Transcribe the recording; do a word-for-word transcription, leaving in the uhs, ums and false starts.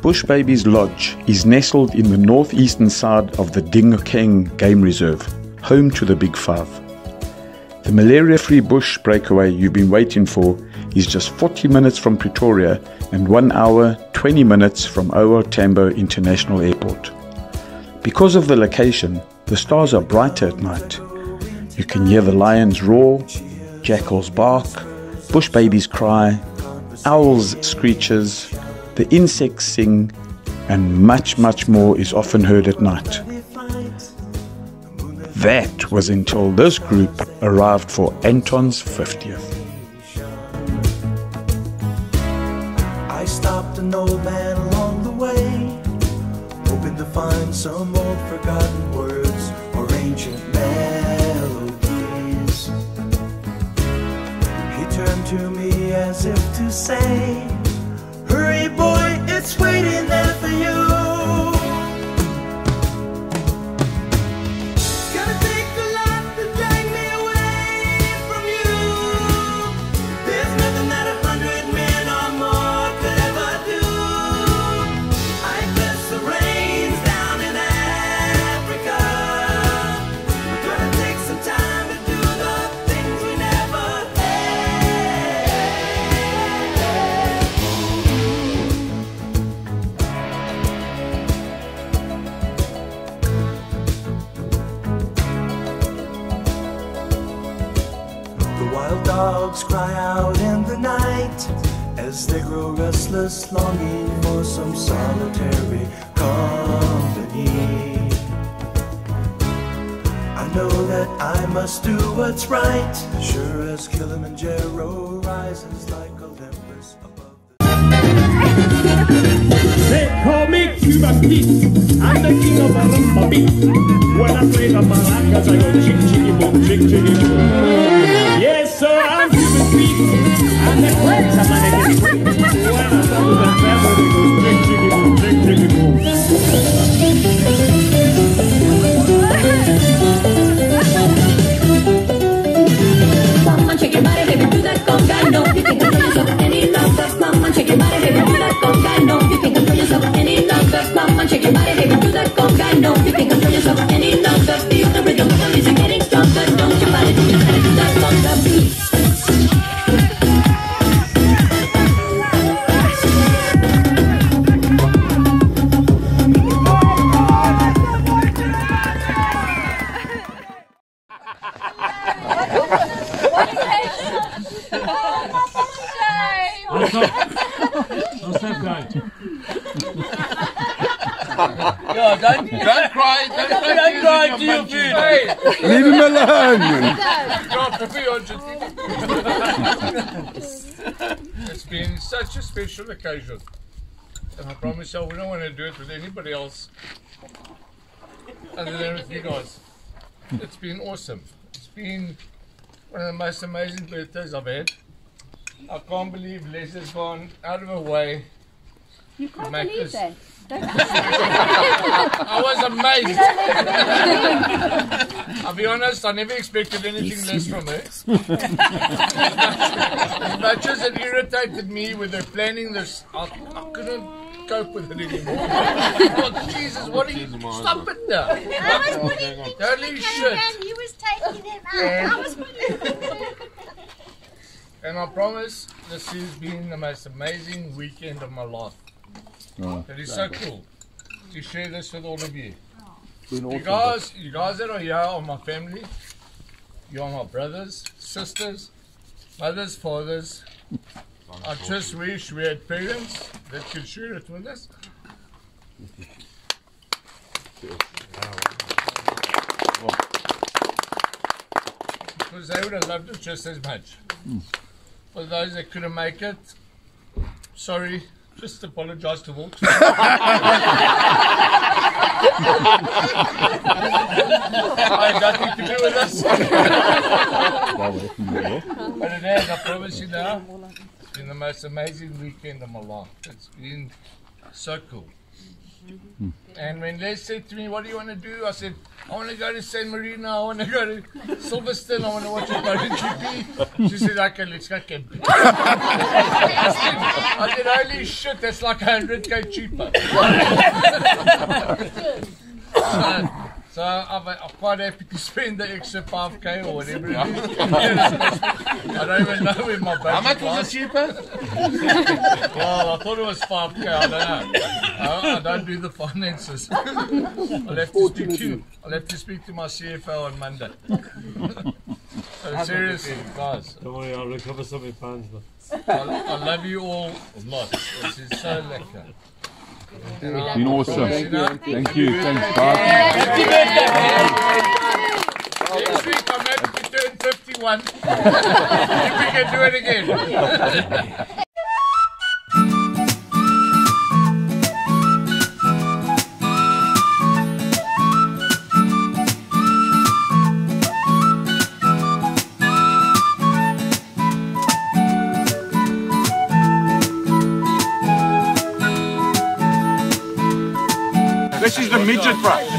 Bushbabies Lodge is nestled in the northeastern side of the Dinokeng Game Reserve, home to the Big Five. The malaria-free bush breakaway you've been waiting for is just forty minutes from Pretoria and one hour, twenty minutes from O R Tambo International Airport. Because of the location, the stars are brighter at night. You can hear the lions roar, jackals bark, bush babies cry, owls screeches, the insects sing, and much, much more is often heard at night. That was until this group arrived for Anton's fiftieth. I stopped an old man along the way, hoping to find some old forgotten words or ancient melodies. He turned to me as if to say, "Hurry boy, it's waiting there for you." Wild dogs cry out in the night as they grow restless, longing for some solitary company. I know that I must do what's right, sure as Kilimanjaro rises like Olympus above the... They call me Bushbabies. I'm the king of rumba beat. When I play the maracas, I go chick chicky boom, chick chicky boom. Yes, sir, I'm Bushbabies. I'm the crazy man that gets quick. When I talk to the family, they go chick chicky boom, chick chicky boom. Come on, shake your body, baby, do that conga. No, you can't control yourself any longer. Come on, shake your body, baby, do that conga. No, you can't control yourself any longer. Come on, shake your body, baby, do that conga. No, you can't control yourself any longer. Feel the rhythm of the music getting stronger. Don't your body do your body do that conga beat. Yo, don't, don't cry, don't, don't, don't cry to your food. Hey. Leave him alone. It's been such a special occasion, and I promise you we don't want to do it with anybody else other than with you guys. It's been awesome. It's been one of the most amazing birthdays I've had. I can't believe Les has gone out of her way. You can't believe this. That. I was amazed. I'll be honest, I never expected anything less from her. As much as it irritated me with her planning this, I, I couldn't cope with it anymore. Oh, Jesus, what are you? Stop it now. I was putting things Holy shit. and he was taking them out. I was putting And I promise this has been the most amazing weekend of my life. Oh, it is so cool to share this with all of you. Awesome. You guys, you guys that are here are my family. You are my brothers, sisters, mothers, fathers. I just wish we had parents that could share it with us. Because they would have loved it just as much. For those that couldn't make it, sorry. Just apologise to Walt. I had nothing to do with this. But it has, I promise you now, it's been the most amazing weekend of my life. It's been so cool. And when Les said to me, what do you want to do? I said, I want to go to San Marino, I want to go to Silverstone, I want to watch a MotoGP. She said, okay, let's go camping. I said, I said, holy shit, that's like one hundred K cheaper. so, so I'm, I'm quite happy to spend the extra five K or whatever it is. I don't even know where my budget How much was was. it cheaper? Well, I thought it was five K, I don't know. I, I don't do the finances. I'll have to speak to I'll have to speak to my C F O on Monday. So seriously, guys. Don't worry, I'll recover some of your funds. I, I love you all a lot. This is so lekker. It's been awesome. You know, Thank you. Thanks, guys. next week I'm happy to turn fifty-one. If we can do it again. This is the midget brush.